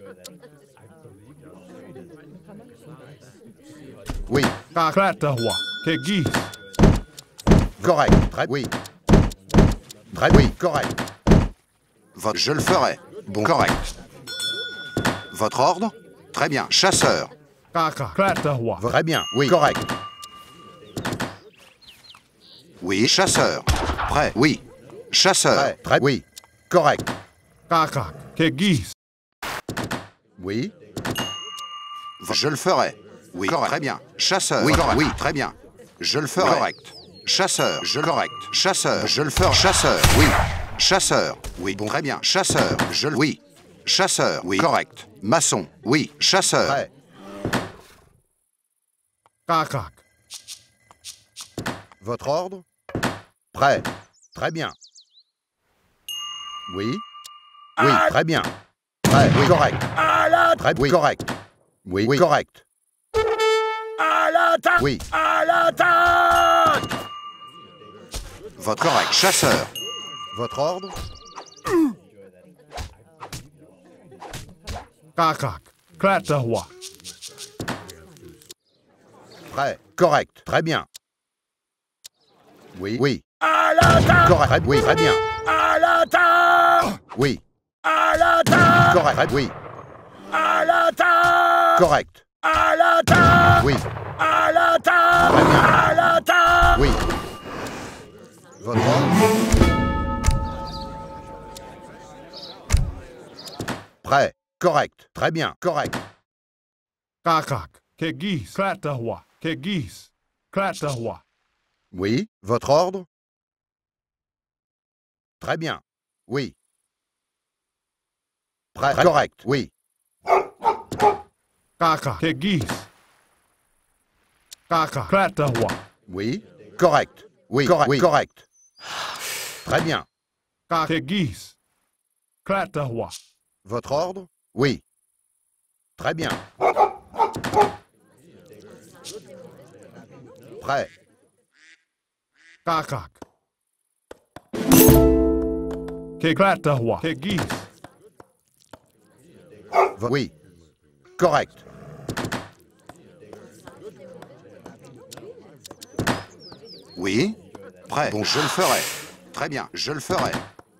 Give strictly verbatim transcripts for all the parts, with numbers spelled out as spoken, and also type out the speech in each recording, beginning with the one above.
Oui. Kaklatahwa. Kegis. Correct. Très oui. Très oui. Correct. Votre je le ferai. Bon. Correct. Votre ordre? Très bien. Chasseur. Kaklatahwa. Très bien. Oui. Correct. Oui. Chasseur. Prêt. Oui. Chasseur. Prêt. Très oui. Correct. Kakak. Kegis. Oui. Je le ferai. Oui. Correct. Très bien. Chasseur. Oui. Correct. Oui. Très bien. Je le ferai. Correct. Chasseur. Je le correct. Chasseur. Je le ferai. Chasseur. Oui. Chasseur. Oui. Bon. Très bien. Chasseur. Je le. Oui. Chasseur. Oui. Correct. Maçon. Oui. Chasseur. Prêt. Kakak. Votre ordre? Prêt. Très bien. Oui. Oui. Très bien. Prêt. Oui. Correct. Très. Oui. Correct. Oui. Oui. Correct. À l'attaque! Oui. À l'attaque! Votre correct. Chasseur. Votre ordre? Kakak. Klatahwa. Prêt. Correct. Très bien. Oui. Oui. À l'attaque! Correct. Oui. Très bien. À l'attaque! Oui. À l'attaque! Correct. Oui. À l'attaque! Correct. À l'attaque! Oui. À l'attaque! Très bien. À l'attaque! Oui. Votre ordre? Prêt. Correct. Très bien. Correct. Kakak. Kegis. Klatahwa. Kegis. Klatahwa. Oui. Votre ordre? Très bien. Oui. Prêt. Correct. Oui. Kakak. Kegis. Kakak. Klatahwa. Oui. Correct. Oui. Correct. Oui. Correct. Très bien. Kegis. Klatahwa. Votre ordre? Oui. Très bien. Prêt. Kakak. Keklatahwa. Kegis. Vo- Oui. Correct. Oui. Prêt. Bon, je le ferai. Très bien, je le ferai.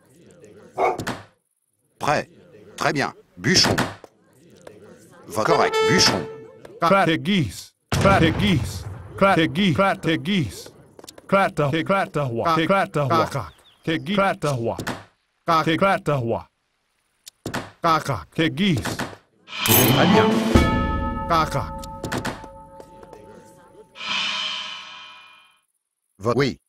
Prêt. Très bien. Bûcheron. Va correct. Bûcheron. Kegis. Kegis. Kegis. Kegis. Keklatahwa. Keklatahwa. Kegis. Klatahwa. Keklatahwa. Kakak. Kegis. Très bien. Kakak. Va- Oui.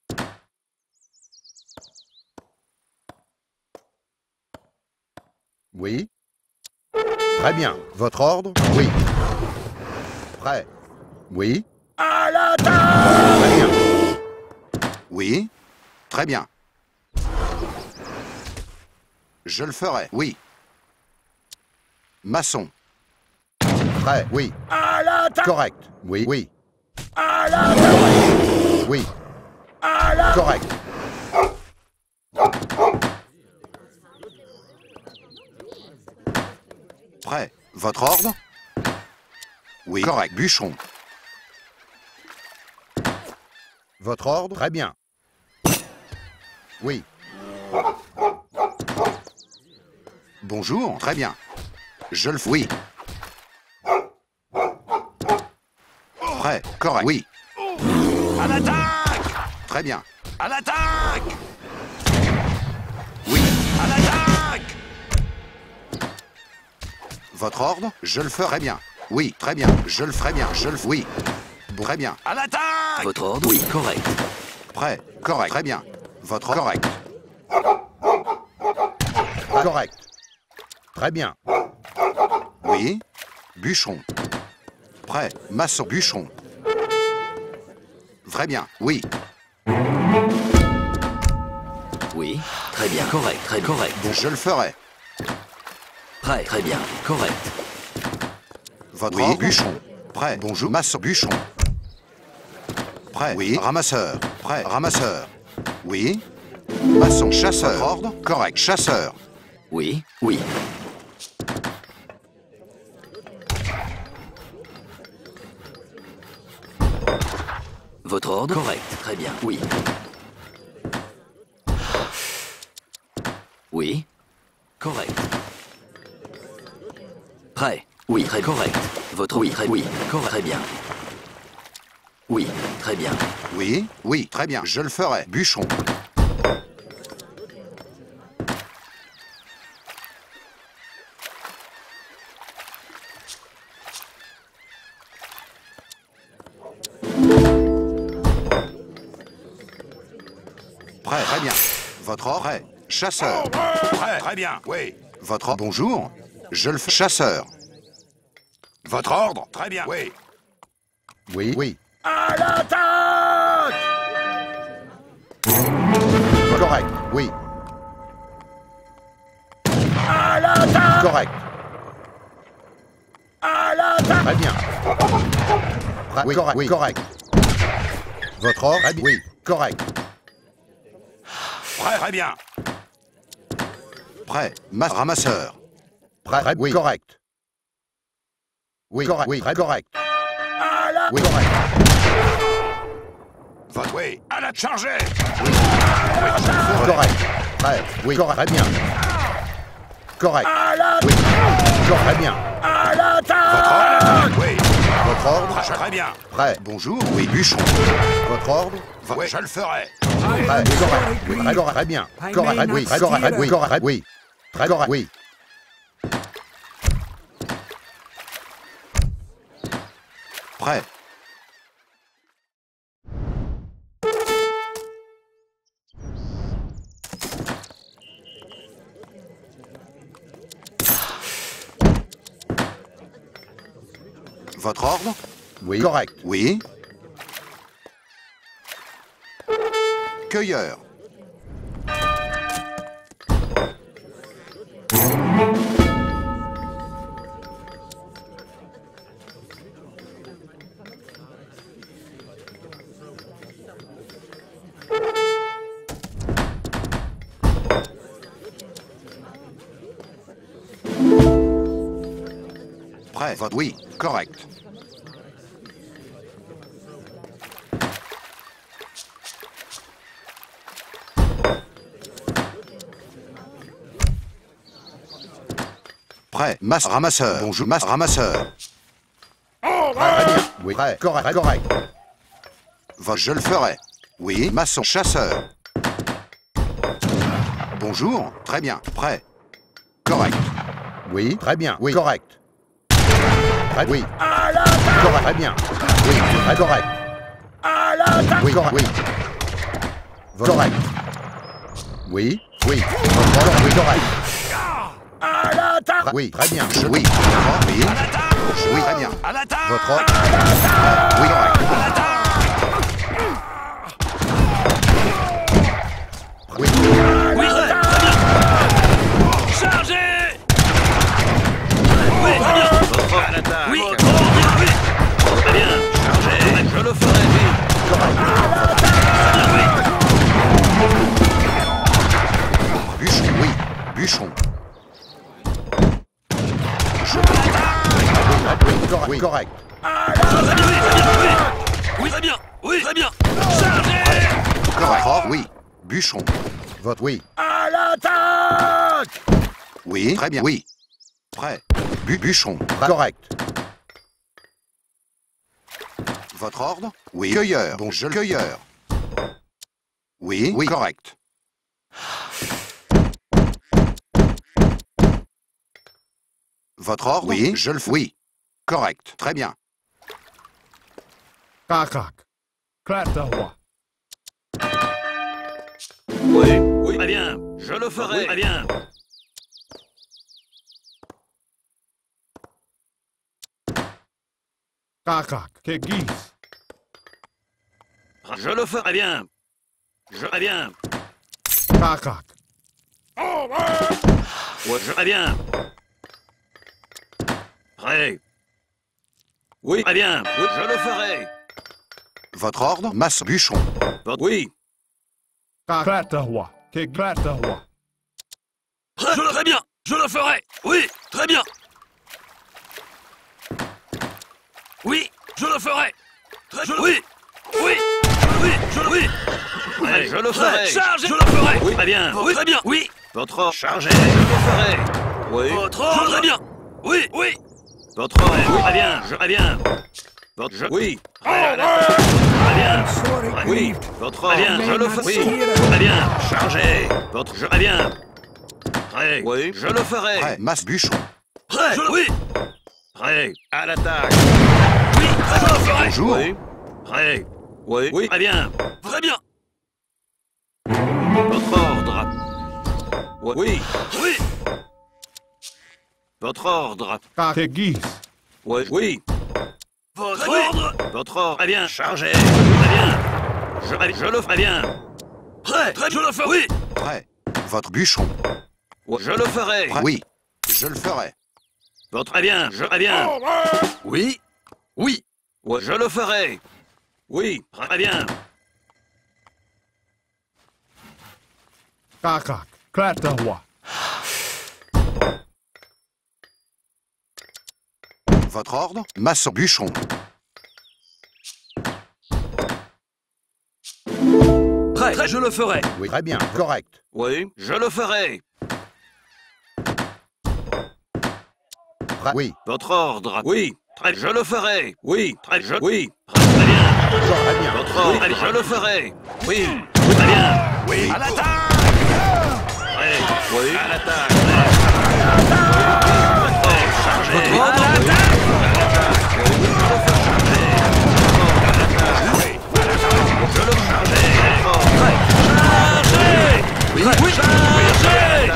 Oui. Très bien. Votre ordre? Oui. Prêt. Oui. À l'attaque! Très bien. Oui. Très bien. Je le ferai. Oui. Maçon. Prêt. Oui. À l'attaque! Correct. Oui. Oui. À l'attaque! Oui. À l'attaque! Correct. Prêt. Votre ordre? Oui. Correct. Bûcheron. Votre ordre? Très bien. Oui. Bonjour. Très bien. Je le fais. Oui. Prêt. Correct. Oui. À l'attaque! Très bien. À l'attaque! Oui. À l'attaque! Votre ordre? Je le ferai bien. Oui. Très bien. Je le ferai bien. Je le fais. Oui. Bon, très bien. À l'attaque! Votre ordre? Oui, correct. Prêt. Correct. Très bien. Votre ordre? Correct. Correct. Très bien. Oui. Bûcheron. Prêt. Maçon. Bûcheron. Très bien. Oui. Oui, très bien, correct, très correct. Bon, je le ferai. Prêt, très bien, correct. Votre oui. Ordre? Bûcheron. Prêt. Bonjour. Maçon. Bûcheron. Prêt. Oui. Ramasseur. Prêt. Ramasseur. Oui. Maçon. Chasseur. Votre ordre? Correct. Chasseur. Oui, oui. Votre ordre? Correct. Très bien. Oui. Oui. Correct. Prêt. Oui. Très correct. Votre oui. Très oui. Correct. Très bien. Oui. Très bien. Oui, oui, très bien. Je le ferai. Bûcheron. Prêt, très bien. Votre ordre est chasseur. Prêt, très bien, oui. Votre ordre, bonjour. Je le fais chasseur. Votre ordre? Très bien, oui. Oui, oui. À l'attaque! Correct, oui. À l'attaque! Correct. À l'attaque! Très bien. Prêt, oui, correct, oui, correct. Votre ordre, très bien. Oui, correct. Prêt, très bien. Prêt, masse ramasseur. Prêt, très, oui, correct. Oui, correct, oui, très correct. À la... Oui, correct. Votre oui. À la charger! Correct. Prêt, oui, correct, très bien. Correct. À la... Oui, correct, très bien. À l'attaque! Oui. Votre ordre, Prêt, très bien. prêt, bonjour, oui, bûcheron. Votre ordre, Oui, je le ferai. prêt, oui, correct, oui, très correct, très bien. Correct, oui, très correct, oui, correct, oui. Très correct, oui. Prêt. Votre ordre? Oui. Correct. Oui. Cueilleur. Prêt. Votre oui. Correct. Prêt. Masse ramasseur. Bonjour. Masse ramasseur. Prêt, très bien. Oui. Prêt. Correct. Très correct. Va, je le ferai. Oui. Maçon. Chasseur. Bonjour. Très bien. Prêt. Correct. Oui. Très bien. Oui. Correct. Très, oui. À l'attaque! Correct. Très bien. Oui. Très correct. À l'attaque! Oui. Correct. Oui. Correct. Oui. Oui. Votre ordre, oui. Correct. À l'attaque! Très- Oui. Très bien. Je, oui. Oui. À l'attaque! Oui. Très bien. À l'attaque! Votre ordre. Oui. Correct. À l'attaque! Oui. Oui, très bien. Chargez! Oui, très bien. Votre ordre. À l'attaque! Oui, votre ordre. Oui. Très bien. Chargez. Je le ferai, oui. Bûcheron. Oui. Bûcheron. Je... Oui. Correct. Oui. Correct. Très bien, oui, très bien, oui. Oui, très bien. Oui, très bien. Chargez! Correct. Or, oui. Bûcheron. Votre oui. À l'attaque! Oui. Très bien. Oui. Prêt. Bu bûcheron. Correct. Votre ordre? Oui. Cueilleur. Bon, je le cueilleur. Oui. Oui. Correct. Votre ordre? Oui. Je le fais. Oui. Correct. Très bien. Kakak. Klatawa. Oui, oui. Très bien. Je le ferai. Très bien. Kakak. Kegis. Je le ferai bien. Je ferai bien. Kakak. Ouais, je ferai bien. Prêt. Oui, très bien. Oui, je le ferai. Votre ordre? Masse bûcheron. Oui. Klatawa. Keglatawa. Je le ferai bien. Je le ferai. Oui, très bien. Oui, je le ferai. Très... Je... Oui, oui. je, oui. Prêt, je le ferai. Chargez. Je le ferai. Oui. Très bien. Oui. Très bien. Oui. Votre ordre. Chargé. Je le ferai. Oui. Votre ordre. Très bien. Oui. Oui. Votre ordre. Oui. Très bien. Je, très bien. Votre je, oui. Prêt à l'attaque. Très bien. Oui. Votre ordre. Très bien. Je le ferai. Oui. Très bien. Chargé. Votre je, très bien. Prêt. Oui. Je le ferai. Prêt. Masse bûcheron. Prêt. Je, oui. Prêt. À l'attaque. Oui. Je le ferai. Bonjour. Oui. Prêt. Oui. Oui. Très bien. Très bien. Votre ordre. Oui. Oui. Votre ordre. Tegis. Oui. Oui. Votre Très bien. ordre. Votre ordre. Très bien. Chargé. Très bien. Je, je le ferai bien. Prêt. Très, je le ferai. Oui. Prêt. Votre bûcheron. Oui. Je le ferai. Prêt. Oui. Je le ferai. Votre très bien. Je très bien. Oui. Oui. Oui. Je le ferai. Oui. Très bien. Kakak. Klatawa. Votre ordre. Maçon bûcheron. Prêt. Prêt. Je le ferai. Oui. Très bien. Correct. Oui. Je le ferai. Prêt. Oui. Votre ordre. Oui. Très, je le ferai. Oui. Très, je, oui. Très bien. Très bien. Votre ordre. Oui. Je le ferai. Oui. Très bien. Oui. À l'attaque. Prêt. Oui. À l'attaque. Chargé. Votre ordre. À l'attaque. Je le chargé. Chargez. Oui. Oui. Chargez.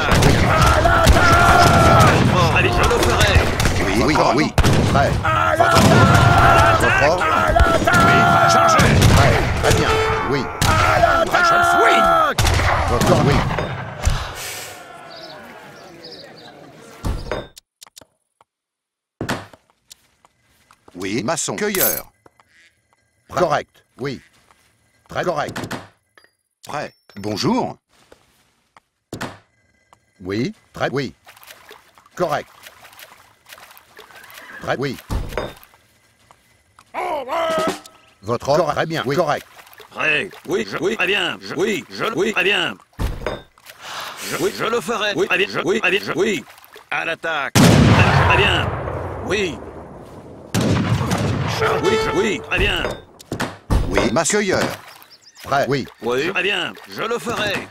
Allez, je le ferai. Oui. Oui. Oui. Prêt. Votre ordre. Oui. Chargez. Prêt. Très bien. Oui. Prêt. Je le fouille. Votre ordre. Oui. Oui. Maçon. Cueilleur. Prêt. Correct. Oui. Très correct. Prêt. Bonjour. Oui. Très. Oui. Correct. Très. Oui. Votre ordre. Très bien. Oui. Correct. Prêt. Oui. Je, oui. Très bien. Je, oui. Je, oui. Très bien. Je, oui. Je le ferai. Oui. Très bien. Je, oui. Très bien. Je, oui. À l'attaque. Très bien. Oui. Charge. Oui. Je, oui. Très bien. Oui. Maçon. Cueilleur. Prêt. Oui. Oui. Très bien. Je le ferai.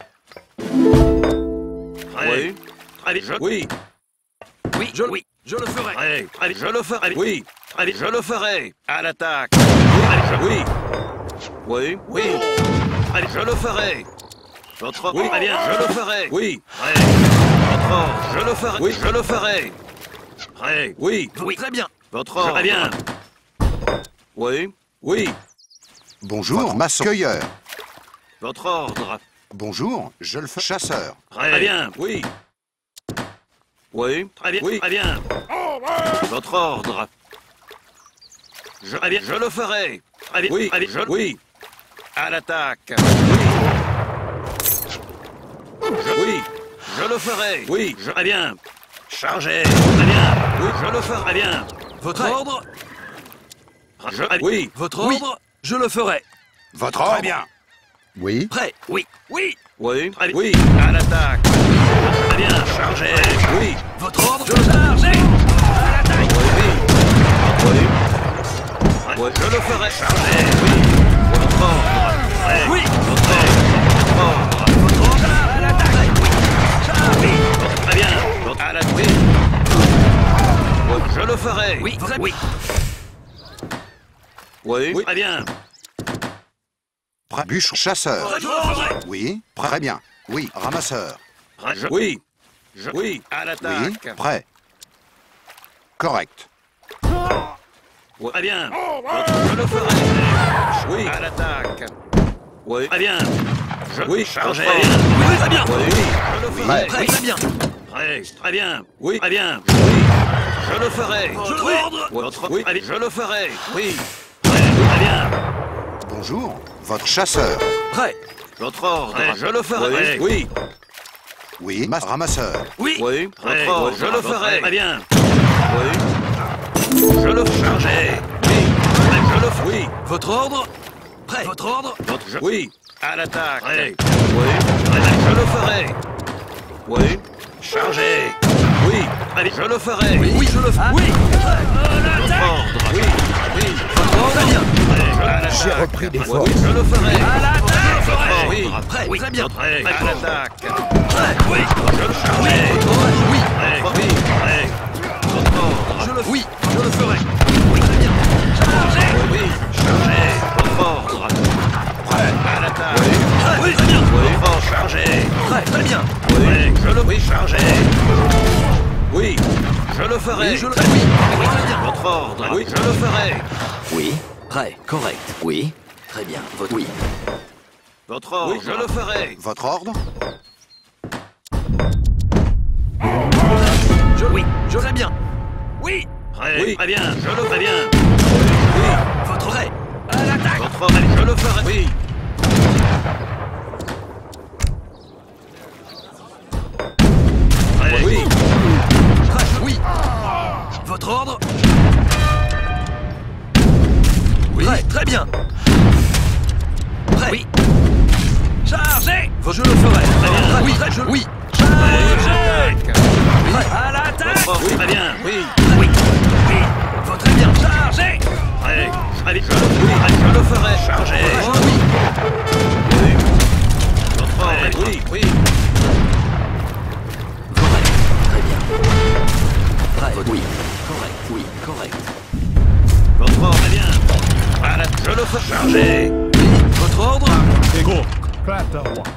Prêt. Oui. Très bien. Je, oui. Oui. Je, oui. Je le ferai. Prêt. Très bien. Je le ferai. Oui. Très bien. Je le ferai. À l'attaque. Oui. Oui. Oui. Oui. Très bien. Je le ferai. Votre. Oui. Très bien. Je le ferai. Oui. Prêt. Votre ordre. Je le ferai. Oui. Je le ferai. Prêt. Oui. Oui. Très bien. Votre ordre. Très bien. Oui. Oui. Bonjour. Maçon. Cueilleur. Votre ordre. Bonjour. Je le fais. Chasseur. Très bien. Oui. Oui. Très bien. Oui. Très bien. Votre ordre. Je, très bien. Je le ferai. Très bien. Oui. Très bien. Je, oui. À l'attaque. Oui. Je, oui. Je le ferai. Oui. Je, très bien. Chargé. Très bien. Oui. Je le ferai. Très bien. Votre Prêt. ordre. Je, oui. Votre Oui. ordre. Je le ferai. Votre ordre. Très bien. Oui. Prêt. Oui. Oui. Oui. Très bien. Oui. À l'attaque. Très bien. Chargé. Oui. Votre ordre. Je le charge. À l'attaque. Oui. Oui. Oui. Je le ferai. Chargé. Oui. Votre ordre. Prêt. Oui. Votre ordre. Votre ordre. Votre ordre. À l'attaque. Oui. Charge. Oui. Très bien. Votre à la oui. Oui. Je le ferai. Oui. Très oui. Oui. Oui. Très bien. Prêt. Bûcheron. Chasseur. Je le ferai. Oui. Très bien. Oui. Ramasseur. Prêt. Je- Oui. Je- Oui. À Oui. l'attaque. Prêt. Correct. Oui. Très bien. Je le ferai. Oui. À l'attaque. Oui. Très bien. Je... Oui. Chargé. Oui. Très bien. Oui. Je le ferai. Prêt. Très bien. Prêt. Très bien. Oui. Très bien. Oui. Je le ferai. Votre Oui. ordre. Votre... Oui. Allez, je le ferai. Oui. Prêt. Très bien. Bonjour. Votre chasseur. Prêt. Votre ordre. Prêt. Je le ferai. Oui. Oui. Mas- ramasseur. Oui. Oui. Votre ordre. Je le ferai. Très bien. Oui. Je le chargé. Oui. Je le ferai. Oui. Votre ordre. Prêt. Votre ordre? Votre je... Oui. À l'attaque. Prêt. Oui. Allez, je le ferai. Oui. Chargez. Oui. Allez, je le ferai. Oui, oui je le ferai. Oui. Votre ordre. Oui. Oui. Votre ordre? Très bien. J'ai repris des forces. Oui, je le ferai. À l'attaque. Oui. Prêt. Oui, très bien. Prêt. À l'attaque. Prêt. Oui. Je le chargerai. Oui. Prêt. Oui. Prêt. Votre ordre. Je le Oui, je le ferai. Oui, très bien. Chargez. Oui. Chargez. Votre ordre. Prêt. À l'attaque. Oui. Oui, très bien. Oui. Votre chargé. Prêt, très bien. Oui. Je le oui. Chargé. Oui. Je le ferai. Oui, je le ferai. Oui, oui, très bien. Votre ordre. Oui. Je le ferai. Oui, prêt, correct. Oui, très bien. Votre oui. Votre ordre. Oui. Je le ferai. Votre ordre? Je oui, je ferai bien. Oui. Prêt. Oui. Très bien. Je le ferai bien. Oui. Votre prêt. À l'attaque. Votre ordre. Je le ferai. Oui. Prêt. Oui. Prêt, oui. Votre ordre? Oui. Prêt, très bien. Prêt. Oui. Chargez. Je le ferai. Très bien. Prêt, oui. Prêt, je... Oui. Chargez. Prêt. À l'attaque. Votre oui. Très bien. Oui. Oui. Oui. Votre très bien. Chargez. Prêt. Allez, je le oui. Allez, je le ferai. Chargez. Oh, oui. Oui. Votre ordre. Oui. Oui. Correct, très bien. Prêt, oui. Correct, oui, correct. Votre ordre. Très bien. À la... Je le ferai. Chargez. Oui. Votre ordre? Go. Clap the one.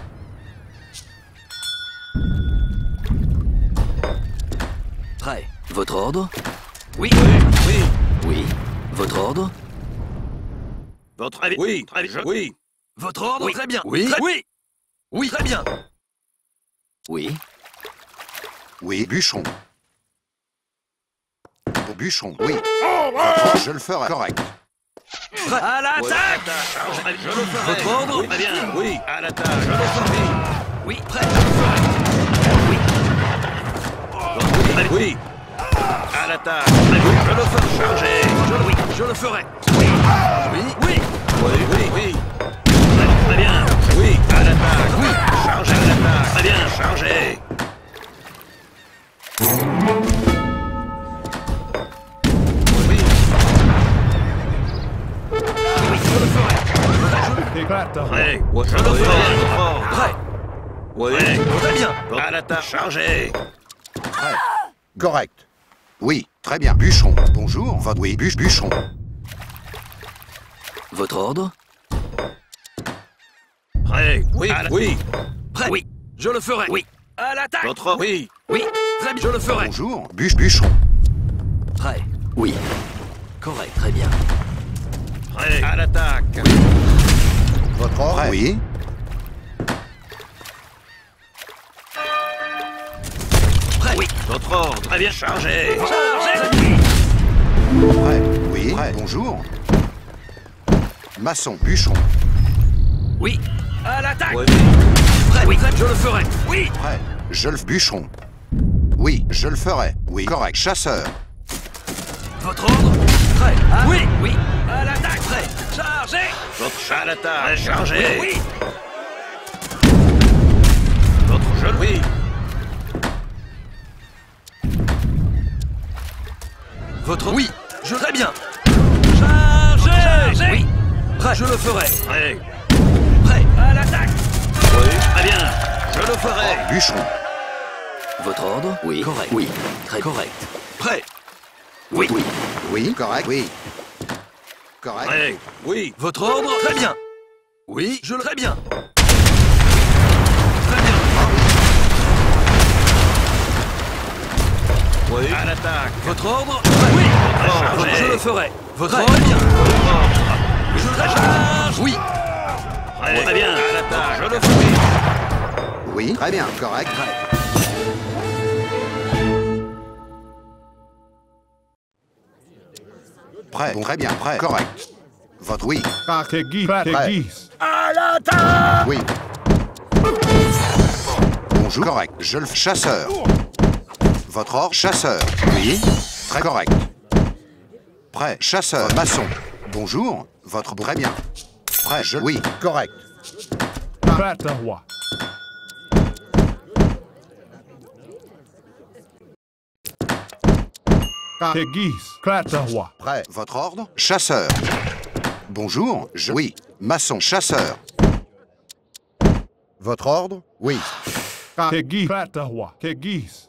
Prêt, votre ordre? Oui. Oui. Oui. Votre ordre? Votre avis. Oui. Allez, je... Oui. Votre ordre? Oui. Très bien. Oui. Très... Oui. Oui. Très bien. Oui. Oui, bûcheron. Bûcheron, oui. Votre ordre, je le ferai. Correct. Prêt. À l'attaque. Allez, je le ferai. Votre ordre? Oui. Très bien. Oui. À l'attaque. Je le ferai. Oui. Prêt. Je le ferai. Oui. Oui. Allez, oui. À l'attaque. Allez, oui. Je le ferai. Chargez. Je, oui. Je le ferai. Oui. Oui. Oui. Oui. Oui. Oui. Allez, très bien. Oui. À l'attaque. Oui. Chargez à l'attaque. Très bien. Chargez. Oui. Oui. Je le ferai. They clap the one. Prêt. Je le ferai. Votre ordre. Prêt. Oui. Très bien. À l'attaque. Chargez. Prêt. Correct. Oui, très bien. Bûcheron. Bonjour. Votre oui, bûche, bûcheron. Votre ordre? Prêt. Oui. À la... Oui. Prêt. Oui. Je le ferai. Oui. À l'attaque. Votre ordre. Oui. Oui. Très bien. Je le ferai. Bonjour. Bûche, bûcheron. Prêt, oui. Correct, très bien. Prêt. À l'attaque. Votre ordre? Prêt. Oui. Prêt. Oui. Votre ordre. Très bien. Chargez. Chargez. Oui. Prêt. Oui. Prêt. Bonjour. Maçon, bûcheron. Oui. À l'attaque. Oui. Prêt. Oui. Je le ferai. Oui. Prêt. Je le bûcheron. Oui, je le ferai. Oui, correct. Chasseur. Votre ordre? Prêt. À... Oui. Oui. À l'attaque. Prêt. Chargez. Votre chat à l'attaque. Chargez. Oui. Votre jeune. Oui. Votre... Oui. Je... Très bien. Chargez. Chargez. Oui. Prêt. Je le ferai. Prêt. Prêt. À l'attaque. Oui. Très bien. Je le ferai. Bûcheron. Votre ordre? Oui. Correct. Oui. Très correct. Prêt. Oui. Oui. Oui, correct. Oui. Correct. Prêt. Oui. Votre ordre? Très bien. Oui. Je le... Très bien. Très bien. Oui. À l'attaque. Votre ordre? Oui. Votre Je ordre. le ferai. Votre Prêt. ordre? Bien. Votre ordre. Je le charge. Oui. Prêt. Très bien. À l'attaque. Je le ferai. Oui, très bien. Correct. Prêt. Bon, très bien. Prêt. Correct. Votre oui. Clap the geese. Clap the Prêt. geese. Oui. Bonjour. Correct. Je le chasseur. Votre ordre. Chasseur. Oui. Très correct. Prêt. Chasseur. Maçon. Bonjour. Votre très bien. Prêt, je... Oui, correct. Prête à roi. Aiguise. Prête à roi. Prêt, votre ordre? Chasseur. Bonjour, je... Oui, maçon, chasseur. Votre ordre? Oui. Aiguise. Prête à roi. Aiguise.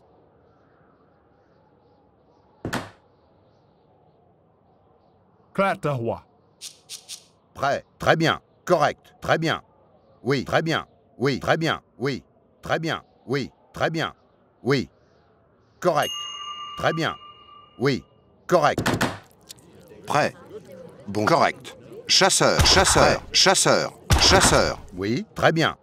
Prête à roi. Prêt, très bien, correct, très bien. Oui, très bien, oui, très bien, oui, très bien, oui, très bien, oui. Correct, très bien, oui, correct. Prêt, bon, correct. Chasseur, chasseur, prêt. Chasseur, chasseur. Oui, très bien.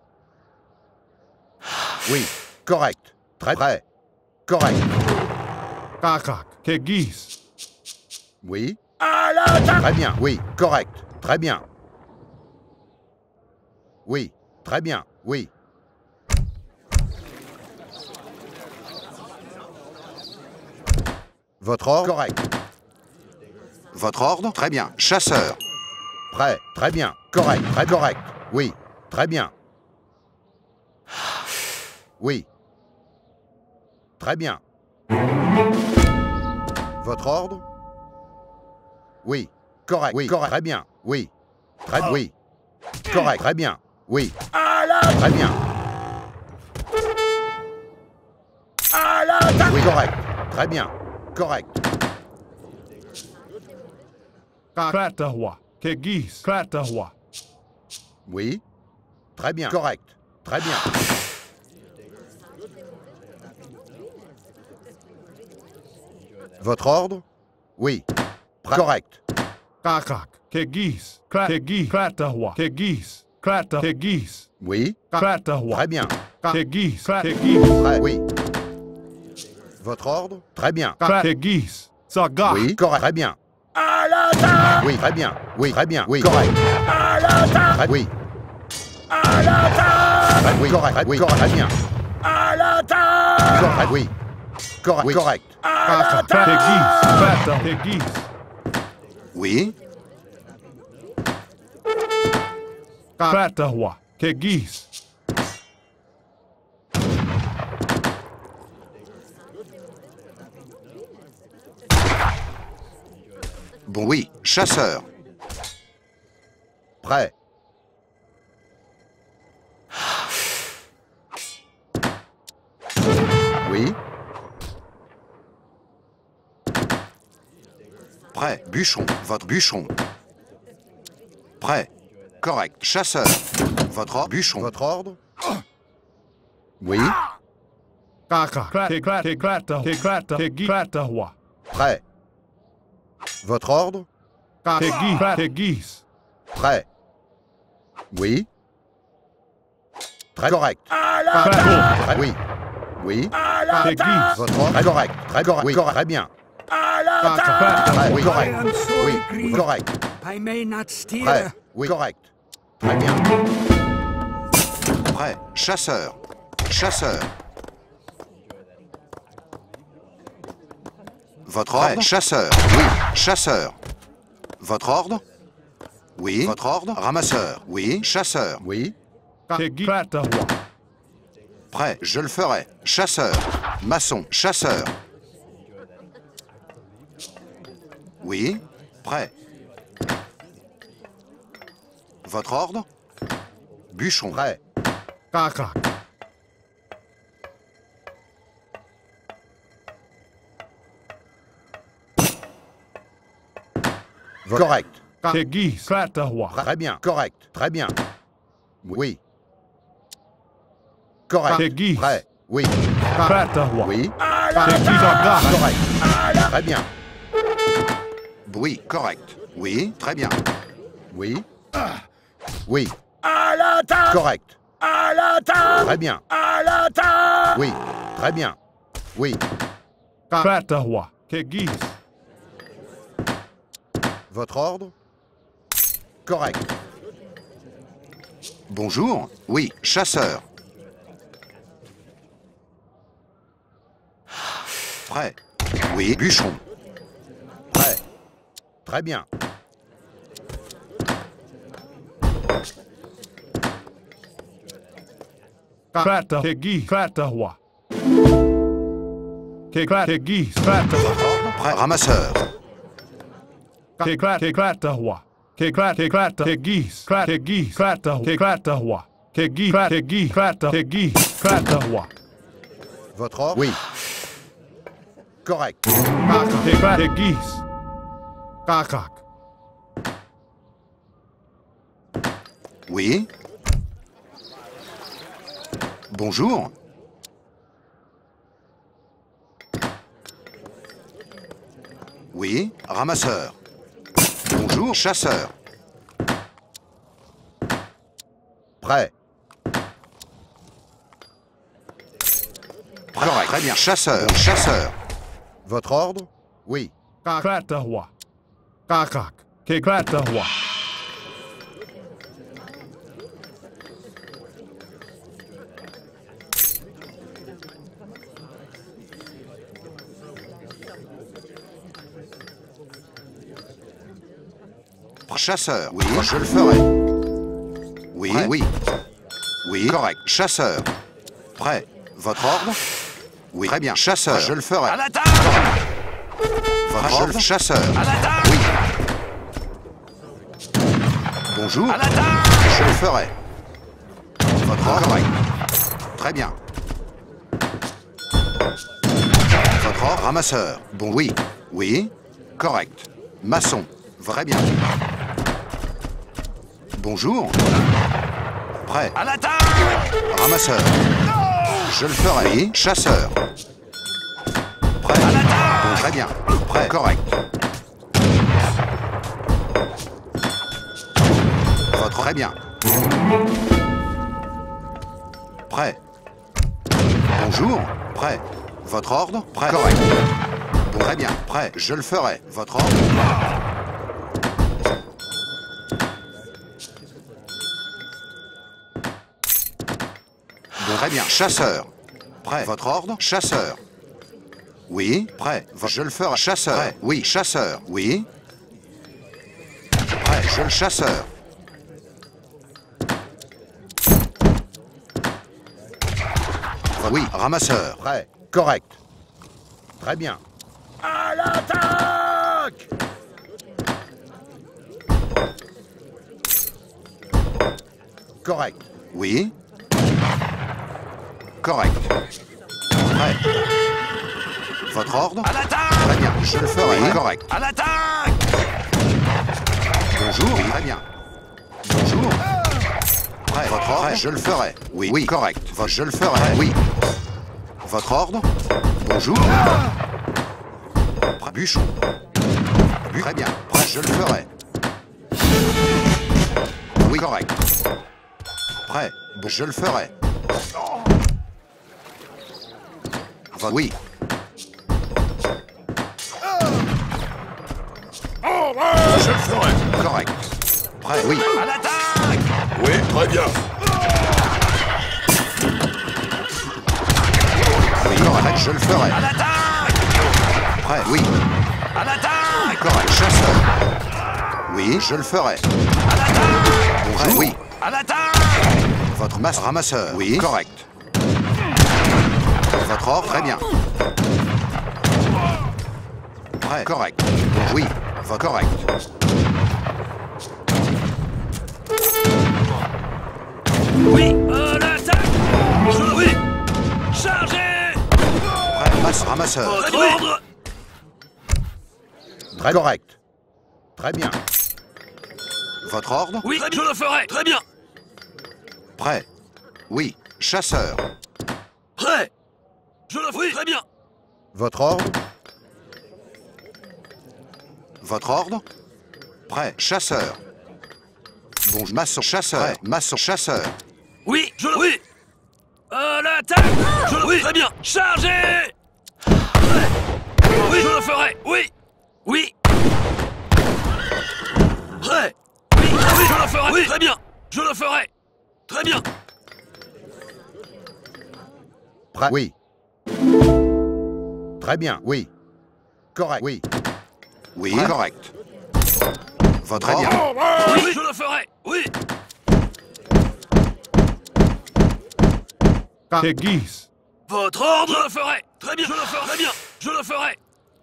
Oui, correct, très prêt, correct. Kakak. Aiguise. Oui. Très bien, oui, correct, très bien. Oui, très bien, oui. Votre ordre? Correct. Votre ordre? Très bien. Chasseur. Prêt, très bien. Correct, très correct. Oui, très bien. Oui. Très bien. Votre ordre? Oui. Correct. Oui. Correct. Très bien. Oui. Très bien. Oui. Correct. Très bien. Oui. Très bien. Oui. Correct. Très bien. Correct. Prête à roi. Aiguise. Prête à roi. Oui. Très bien. Correct. Très bien. Votre ordre? Oui. Correct. Kakak. Aiguise. Aiguise. Prête à roi. Aiguise. Prête à aiguise. Oui. Prête à roi. Très bien. Aiguise. Aiguise. Prêt. Oui. Votre ordre? Très bien. Aiguise. Saga. Oui. Correct. Très bien. Oui. Très bien. Oui. Très bien. Oui. Correct. Très, oui. Très, oui. Correct. Oui. Correct. Très bien. Correct. Oui. Correct. Oui. Correct. Kakak. Aiguise. Prête à aiguise. Oui. Prête à roi. Aiguise. Bon, oui. Chasseur. Prêt. Oui. Prêt. Bûcheron. Votre bûcheron. Prêt. Correct. Chasseur. Votre ordre. Bûcheron. Votre ordre. Oui. Kakak. Prête à aiguise. Prête à roi. Prêt. Votre ordre. Aiguise. Aiguise. Prêt. Oui. Très correct. Très, oui. Oui. Aiguise. Votre ordre. Très correct. Très correct. Oui. Correct. Très bien. Prêt. Oui. Correct. Oui. Oui. Correct. I may not steer. Prêt. Oui. Correct. Très bien. Prêt. Chasseur. Chasseur. Votre ordre? Chasseur. Oui. Chasseur. Votre ordre? Oui. Votre ordre? Ramasseur. Oui. Chasseur. Oui. Aiguise. Prête à roi. Prêt. Je le ferai. Chasseur. Maçon. Chasseur. Oui. Prêt. Votre ordre? Bûcheron. Prêt. Kakak. Correct. Aiguise. Prête à roi. Très bien. Correct. Très bien. Oui. Correct. Aiguise. Prêt. Oui. Prête à roi. Oui. Aiguise en garde. Correct. Très bien. Oui. Correct. Oui. Très bien. Oui. Oui. Correct. Très bien. Oui. Très bien. Oui. Prête à roi. Aiguise. Votre ordre? Correct. Bonjour. Oui. Chasseur. Prêt. Oui. Bûcheron. Prêt. Très bien. Klata, Kegi, Klatawa. Keklat, Kegi, Klatawa. Prêt. Ramasseur. Keklat, Keklatawa. Keklat, Keklata, Kegi, Klat, Kegi, Klata, Keklatawa. Kegi, Klat, Kegi, Klata, Kegi, Klatawa. Votre ordre? Oui. Correct. Keklat, Kegi. Kakak. Oui. Bonjour. Oui. Ramasseur. Bonjour. Chasseur. Prêt. Correct. Très bien. Chasseur. Chasseur. Votre ordre? Oui. Klatawa. Kakak. Keklatawa. Chasseur. Oui, je le ferai. Oui, Prêt. oui. Oui, correct. Chasseur. Prêt. Votre ordre? Oui, très bien. Chasseur. Je le ferai. À l'attaque! Votre ordre? Chasseur. À l'attaque! Oui. Bonjour. À l'attaque! Je le ferai. Votre ordre? Correct. Très bien. Votre ordre? Ramasseur. Bon, oui. Oui. Correct. Maçon. Très bien. Bonjour. Prêt. À l'attaque! Ramasseur. Je le ferai. Oui. Chasseur. Prêt. À l'attaque! Bon, très bien. Prêt. Correct. Votre très bien. Prêt. Bonjour. Prêt. Votre ordre? Prêt. Correct. Bon, très bien. Prêt. Je le ferai. Votre ordre? Bon, très bien. Chasseur. Prêt. Votre ordre? Chasseur. Oui. Prêt. Je le ferai. Chasseur. Prêt. Oui. Chasseur. Oui. Prêt. Je le chasseur. Oui. Ramasseur. Prêt. Correct. Très bien. À l'attaque! Correct. Oui. Correct. Prêt. Votre ordre? À l'attaque! Très bien, je le ferai. Oui. Correct. À l'attaque! Bonjour. Oui. Très bien. Bonjour. Prêt. Votre ordre? Prêt. Je le ferai. Oui. Oui. Correct. Votre... Je le ferai. Prêt. Oui. Votre ordre? Bonjour. Prêt. Bûchon. Bu... Très bien. Prêt. Je le ferai. Oui. Correct. Prêt. Bon, je le ferai. Votre... Oui. Je le ferai. Correct. Prêt. Oui. À l'attaque! Oui, très bien. Oui. Correct. Je le ferai. À l'attaque! Prêt. Oui. À l'attaque! Correct. Chasseur. Oui. Je le ferai. À l'attaque! Bonjour. Oui. À l'attaque! Votre masse ramasseur. Oui. Correct. Votre ordre. Très bien. Prêt. Correct. Oui. Votre correct. Oui, à l'attaque! Je... Oui! Chargez! Prêt. Masse ramasseur. Votre ordre! Très correct. Très bien. Votre ordre? Oui, je le ferai! Très bien! Prêt. Oui. Chasseur. Prêt! Je le ferai! Très bien! Votre ordre? Votre ordre? Prêt. Chasseur. Bon, maçon. Chasseur. Prêt. Maçon. Chasseur. Oui, je le... Oui! À l'attaque! Je le... Oui, très bien! Chargez! Prêt! Oui, je le ferai! Oui! Oui! Prêt! Oui, oui, je le ferai! Oui, très bien! Je le ferai! Très bien! Prêt. Oui. Très bien. Oui. Correct. Oui. Oui. Prêt. Correct. Votre ordre? Oui, oui, je le ferai! Oui! Tes geese. Votre ordre, je le ferai. Très bien, je le ferai. Très bien, je le ferai.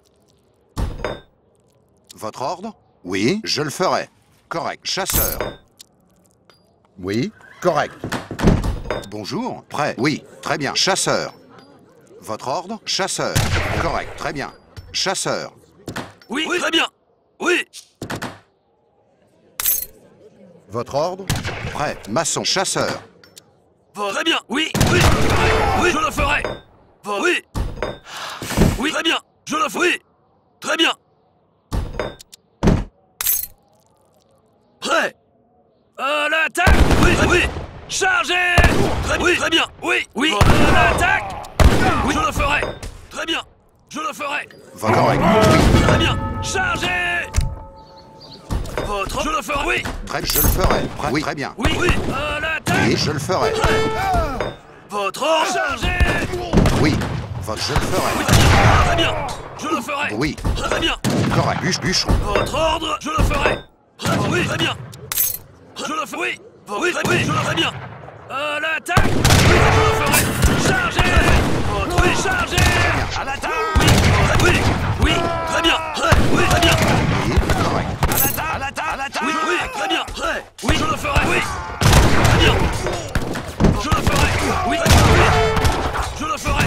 Votre ordre? Oui, je le ferai. Correct. Chasseur. Oui, correct. Bonjour. Prêt? Oui, très bien. Chasseur. Votre ordre? Chasseur. Correct, très bien. Chasseur. Oui, oui, très bien. Oui. Votre ordre? Prêt. Maçon. Chasseur. Votre... Très bien. Oui, oui, je le ferai. Oui, je le ferai. Votre... Oui. Oui, très bien. Je le ferai. Oui. Très bien. Prêt. À l'attaque. Oui, oui. Chargez. Très, oui, très bien. Oui, oui. À l'attaque. Oui, je le ferai. Très bien. Je le ferai. Votre correct. Oui. Très bien. Chargez. Votre... Je le ferai. Oui. Très, je le ferai. Prêt. Oui, très bien. Oui, oui. À l'attaque. Oui, je le ferai. Prêt. Votre ordre. Chargez. Oui. Votre, je le ferai. Oui, très bien. Très bien. Je le ferai. Oui. Très bien. Correct. Bûche, bûcheron. Votre ordre. Je le ferai. Oui, très bien. Je le ferai. Oui. Oui, très, oui, je le ferai bien. À l'attaque. Oui, je le ferai. Chargez. Votre... Oui, chargez. À l'attaque. Oui, oui, oui, très bien. Oui, très bien. Oui, correct. À l'attaque. À l'attaque. À l'attaque. Oui, oui, très bien. Oui, je le ferai. Oui. Très bien. Je le ferai. Oui, très bien. Oui. Je le ferai.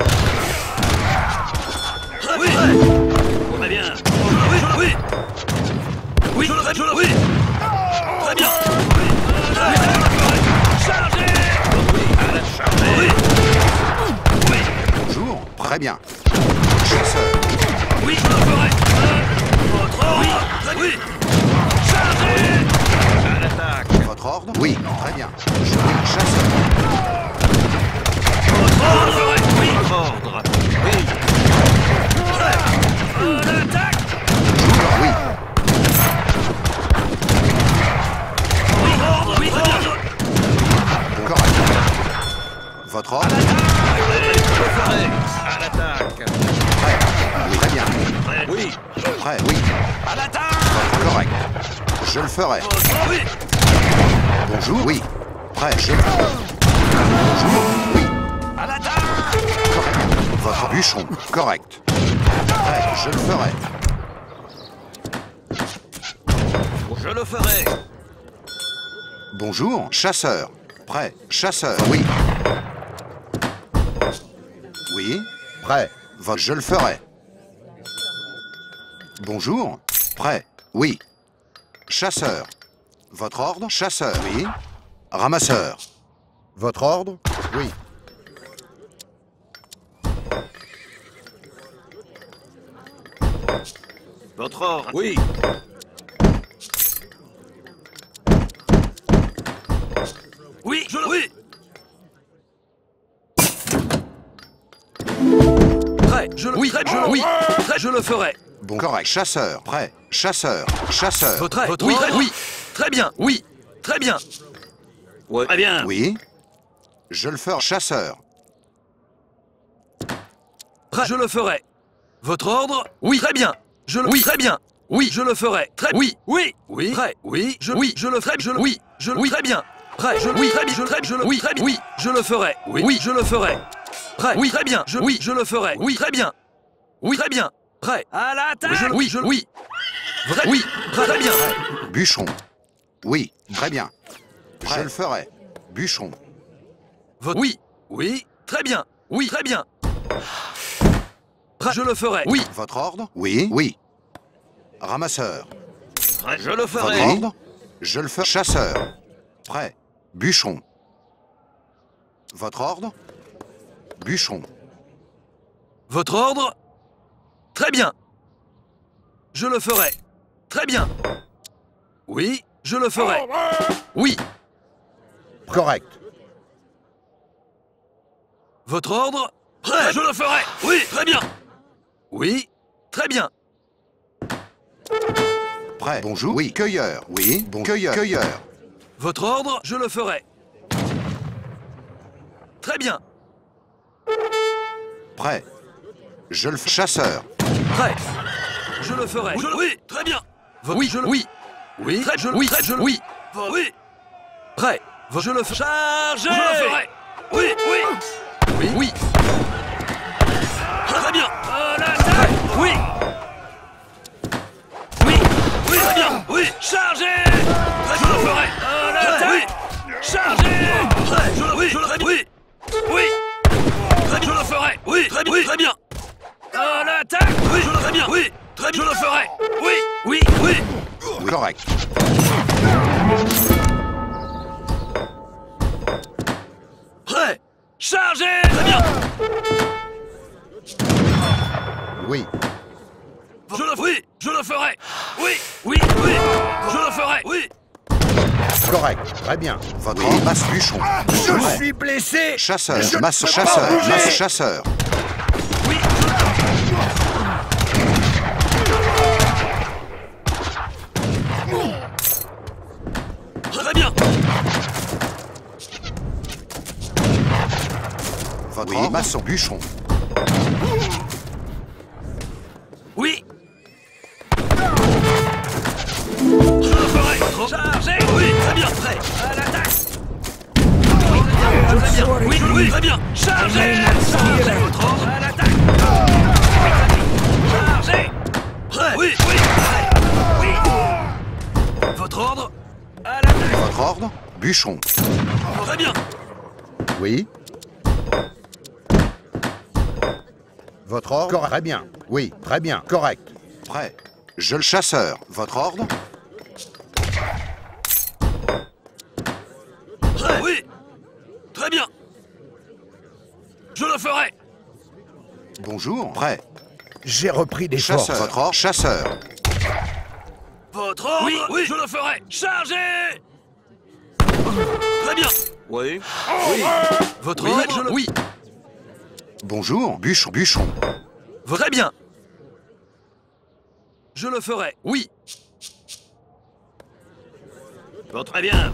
Oui. Très bien. Oui, je le oui. Oui, je le ferai. Je le oui. Très bien. Oui. Oui, je le ferai. Chargez. Oui, à la charge. Oui. Oui. Bonjour. Très bien. Chasseur. Oui, je le ferai. Votre ordre. Oui. Très oui. Chargez. À l'attaque. Votre ordre? Oui, très bien. Je oui, chasseur. Votre ordre. Oui. Ordre. Oui. À l'attaque. Oui. Oui, ordre. Oui, très bien. Correct. Votre ordre? Je le ferai. À l'attaque. Prêt. Oui, très bien. Oui. Prêt, oui. À l'attaque. Votre correct. Je le ferai. Votre oui. Bonjour? Oui. Prêt, je le ferai. Bonjour? Oui. À l'attaque. Correct. Votre bûcheron? Correct. Prêt, je le ferai. Je le ferai. Bonjour? Chasseur. Prêt. Chasseur. Oui. Oui. Prêt. Votre, je le ferai. Bonjour? Prêt. Oui. Chasseur. Votre ordre? Chasseur. Oui. Ramasseur. Votre ordre? Oui. Votre ordre. Oui. Oui, je le oui. Prêt, je le oui, très, je le oui. Très, je le ferai. Bon, correct. Chasseur. Prêt. Chasseur. Chasseur. Votre, votre oui, très, oui. Très bien, oui. Très bien. Ouais. Très bien. Oui. Je le ferai. Chasseur. Prêt, je le ferai. Votre ordre? Oui, très bien. Je le oui, très bien. Oui, je le ferai. Très oui, oui, oui. Prêt, oui, je oui, je le ferai. Je le oui, je oui, très bien. Prêt, je oui, très bien. Je très, je le oui, très bien. Oui, je le ferai. Oui, oui, je le ferai. Prêt, oui, très bien. Je oui, je le ferai. Oui, très bien. Oui, très bien. Prêt. À l'attaque. Je oui, je oui. Vrai, oui, très, très bien. Bûcheron. Oui. Très bien. Je le ferai. Bûcheron. Votre oui, oui, très bien. Oui, très bien. Prêt, je le ferai. Oui. Votre ordre? Oui. Oui. Ramasseur. Je le Votre ferai. ordre? Je le ferai. Chasseur. Prêt. Bûcheron. Votre ordre? Bûcheron. Votre ordre? Très bien. Je le ferai. Très bien. Oui, je le ferai. Oui. Correct. Votre ordre? Prêt, je le ferai. Oui, très bien. Oui, très bien. Prêt. Bonjour. Oui. Cueilleur. Oui. Bon. Cueilleur. Cueilleur. Votre ordre? Je le ferai. Très bien. Prêt. Je le ferai. Chasseur. Prêt. Je le ferai. Je le- oui, très bien. Votre- oui, je le oui. Oui, très, je oui, très, je oui. Votre- oui. Prêt. Votre- je le ferai. Chargez. Je le ferai. Oui, oui. Oui, oui. Très bien. À l'attaque. Oui. Oui, oui, très bien. Oui, chargez. Je le ferai. À l'attaque. Oui. Chargez. Très, je le, oui, je le ferai. Oui. Oui. Très bien, je le ferai. Oui, très bien. Oui, très bien. À l'attaque. Oui, je le ferai bien. Oui, très bien, je le ferai. Oui, oui, oui. Oui, correct. Prêt. Chargez. Très bien. Oui. Je le, oui, je le ferai. Oui, oui, oui. Je le ferai. Oui. Correct. Très bien. Votre ordre, masse bûcheron. Je Ouais. suis blessé. Chasseur, Je ne masse peux pas chasseur, bouger. masse chasseur. Oui, je... Très bien. Votre ordre, maçon, bûcheron. Oui. Je le ferai. Chargez. Oui, très bien. Prêt. À l'attaque. Très bien. Oui, oui, très bien. Chargez. Chargez votre ordre. À l'attaque. Chargez. Prêt. Oui, oui. Prêt. Oui. Votre ordre. À l'attaque. Votre ordre, bûcheron. Très bien. Oui. Votre ordre, correct. Très bien. Oui, très bien. Correct. Prêt. Je le chasseur. Votre ordre. Prêt. Oui. Très bien. Je le ferai. Bonjour. Prêt. J'ai repris des Chasseur. forces. Votre ordre, chasseur. Votre ordre. Oui, oui, je le ferai. Chargez. Très bien. Oui. Oui. Votre Oui, ordre. je le- Oui. Bonjour. Bûcheron. Bûcheron. Très bien. Je le ferai. Oui. Bon, très bien.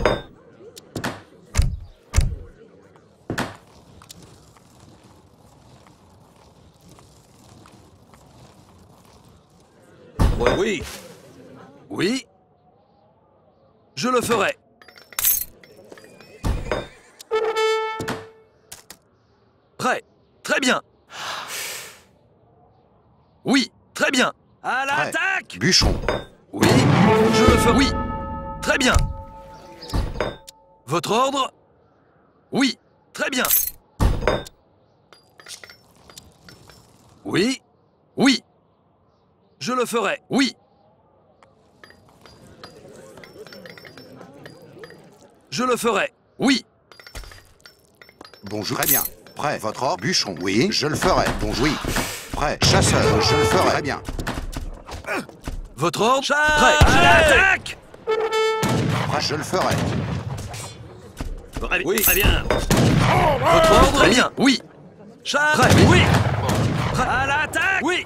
Oui, oui. Oui. Je le ferai. Prêt. Très bien. Oui. Très bien. À Prêt. l'attaque. Bûcheron. Oui. Je le ferai. Oui. Très bien. Votre ordre. Oui. Très bien. Oui. Oui. Je le ferai. Oui. Je le ferai. Oui. Bonjour. Très bien. Prêt. Votre ordre, bûcheron. Oui, je le ferai. Bonjour. Oui. Prêt. Chasseur. Je le ferai. Très bien. Votre ordre. Prêt. À l'attaque. Prêt. Je le ferai. Très- Oui, très bien. Votre ordre. Très bien. Oui. Charge. Prêt. Oui. Prêt. À l'attaque. Oui.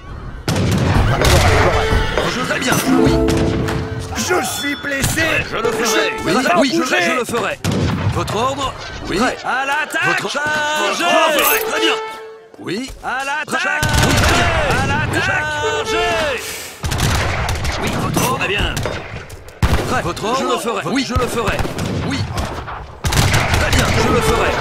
Je très bien. Oui. Je suis blessé. Je le ferai. Oui, Prêt. oui, je, Bougez. je le ferai. Votre ordre. Oui. Prêt. À l'attaque. Votre- Charge. Je le ferai. Très bien. Oui. À l'attaque. Oui, très bien. À l'attaque. Chargez. Oui, votre ordre. Très bien. Prêt. Votre ordre. Je le ferai. Oui, je le ferai. Oui. Très bien, je le ferai.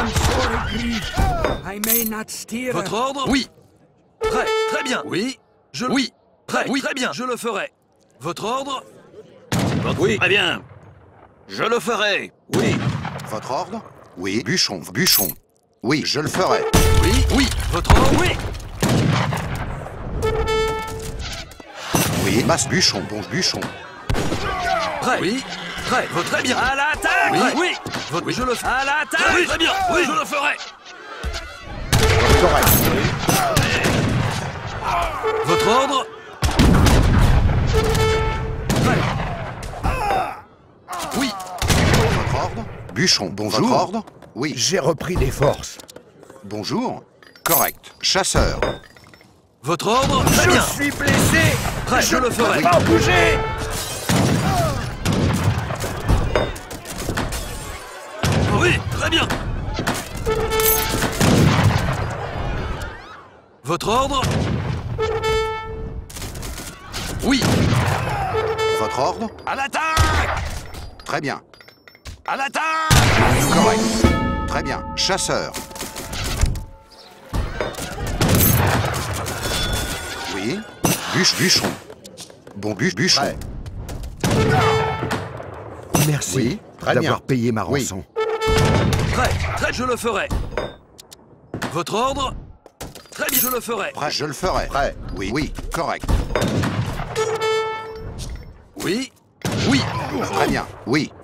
I may not steer. Votre ordre. Oui. Prêt. Très bien. Oui. Je. Oui. Prêt. Oui. Très bien. Je le ferai. Votre ordre. Bon, oui, très bien. Je le ferai. Oui. Votre ordre. Oui. Bûcheron. Bûcheron. Oui, je le ferai. Oui. Oui. Votre ordre. Oui. Oui. Masse bûcheron. Bon bûcheron. Prêt. Oui. Prêt. Votre très bien. À l'attaque. Oui. Oui. Votre. Oui. Je le ferai. À l'attaque. Oui. Très bien. Oui. Je le ferai. Correct. Votre ordre. Prêt. Oui. Votre ordre. Bûcheron. Bonjour. Votre ordre. Oui. J'ai repris des forces. Bonjour. Correct. Chasseur. Votre ordre. Très Je bien. suis blessé. Prêt. Je le ferai. ne peux pas bouger. Oui. Très bien. Votre ordre. Oui. Votre ordre. À l'attaque. Très bien. À l'attaque. Correct. très bien. Chasseur. Oui. Bûche, bûcheron. Bon bûche, bûcheron. Merci Oui, très bien. d'avoir payé ma Oui. rançon. Prêt, très, je le ferai. Votre ordre? Très bien, je le ferai. Prêt, je le ferai. Prêt. Oui, oui, correct. Oui, oui, Très bien. Oui.